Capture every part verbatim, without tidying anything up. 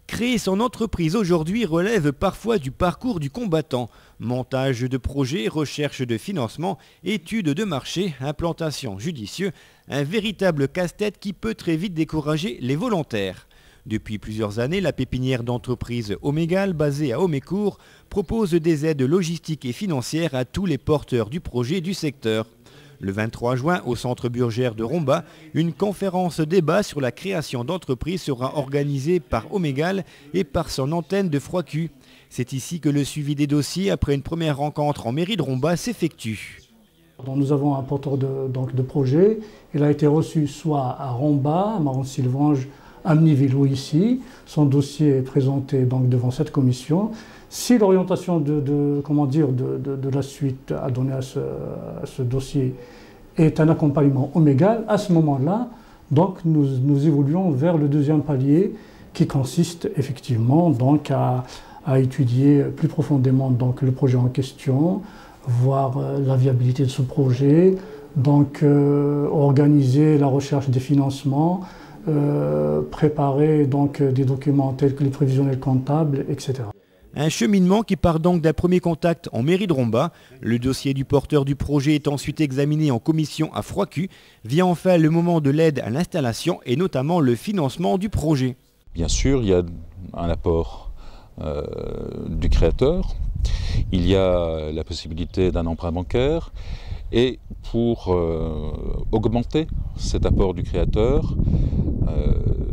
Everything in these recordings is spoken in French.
Créer son entreprise aujourd'hui relève parfois du parcours du combattant. Montage de projets, recherche de financement, études de marché, implantation judicieuse, un véritable casse-tête qui peut très vite décourager les volontaires. Depuis plusieurs années, la pépinière d'entreprise Omégal, basée à Omécourt, propose des aides logistiques et financières à tous les porteurs du projet du secteur. Le vingt-trois juin, au centre Burgère de Romba, une conférence débat sur la création d'entreprises sera organisée par Omégal et par son antenne de Froidcu. C'est ici que le suivi des dossiers, après une première rencontre en mairie de Romba, s'effectue. Nous avons un porteur de, donc, de projet. Il a été reçu soit à Romba, à Maron-Sylvange, à Amniville ou ici. Son dossier est présenté donc, devant cette commission. Si l'orientation de, de, comment dire, de, de, de la suite à donner à ce, à ce dossier est un accompagnement Omégal, à ce moment-là, donc nous, nous évoluons vers le deuxième palier qui consiste effectivement donc à, à étudier plus profondément donc, le projet en question, voir euh, la viabilité de ce projet, donc euh, organiser la recherche des financements, euh, préparer donc, des documents tels que les prévisionnels comptables, et cetera. Un cheminement qui part donc d'un premier contact en mairie de Romba. Le dossier du porteur du projet est ensuite examiné en commission à Froidcu. Vient enfin le moment de l'aide à l'installation et notamment le financement du projet. Bien sûr, il y a un apport euh, du créateur, il y a la possibilité d'un emprunt bancaire et pour euh, augmenter cet apport du créateur, euh,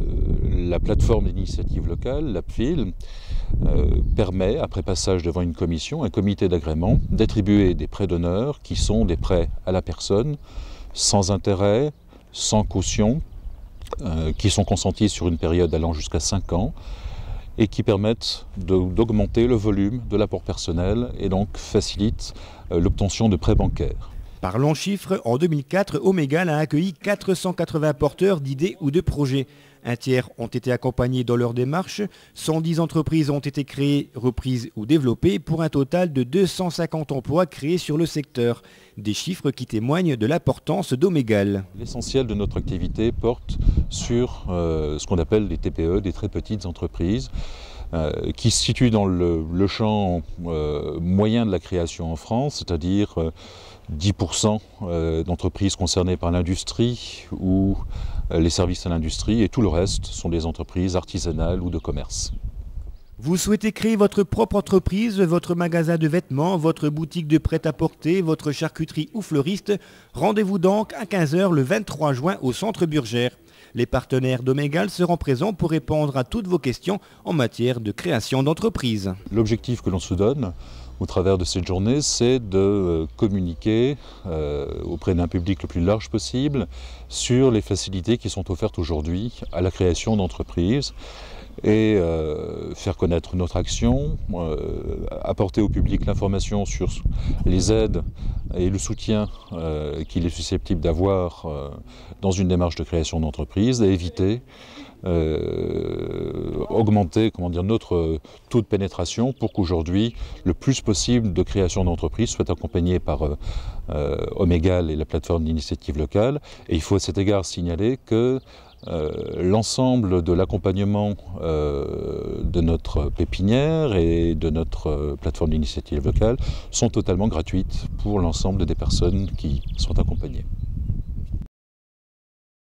la plateforme d'initiative locale, la P F I L, euh, permet, après passage devant une commission, un comité d'agrément, d'attribuer des prêts d'honneur qui sont des prêts à la personne, sans intérêt, sans caution, euh, qui sont consentis sur une période allant jusqu'à cinq ans et qui permettent d'augmenter le volume de l'apport personnel et donc facilitent euh, l'obtention de prêts bancaires. Parlons chiffres, en deux mille quatre, Omégal a accueilli quatre cent quatre-vingts porteurs d'idées ou de projets. Un tiers ont été accompagnés dans leur démarche, cent dix entreprises ont été créées, reprises ou développées pour un total de deux cent cinquante emplois créés sur le secteur. Des chiffres qui témoignent de l'importance d'Omégal. L'essentiel de notre activité porte sur euh, ce qu'on appelle les T P E, des très petites entreprises, euh, qui se situent dans le, le champ euh, moyen de la création en France, c'est-à-dire euh, dix pour cent d'entreprises concernées par l'industrie ou les services à l'industrie, et tout le reste sont des entreprises artisanales ou de commerce. Vous souhaitez créer votre propre entreprise, votre magasin de vêtements, votre boutique de prêt-à-porter, votre charcuterie ou fleuriste? Rendez-vous donc à quinze heures le vingt-trois juin au centre Burgère. Les partenaires d'Omégal seront présents pour répondre à toutes vos questions en matière de création d'entreprise. L'objectif que l'on se donne au travers de cette journée, c'est de communiquer euh, auprès d'un public le plus large possible sur les facilités qui sont offertes aujourd'hui à la création d'entreprises et euh, faire connaître notre action, euh, apporter au public l'information sur les aides et le soutien euh, qu'il est susceptible d'avoir euh, dans une démarche de création d'entreprise et éviter Euh, augmenter comment dire, notre taux de pénétration pour qu'aujourd'hui le plus possible de création d'entreprises soit accompagné par euh, euh, Omégal et la plateforme d'initiative locale. Et il faut à cet égard signaler que euh, l'ensemble de l'accompagnement euh, de notre pépinière et de notre euh, plateforme d'initiative locale sont totalement gratuites pour l'ensemble des personnes qui sont accompagnées.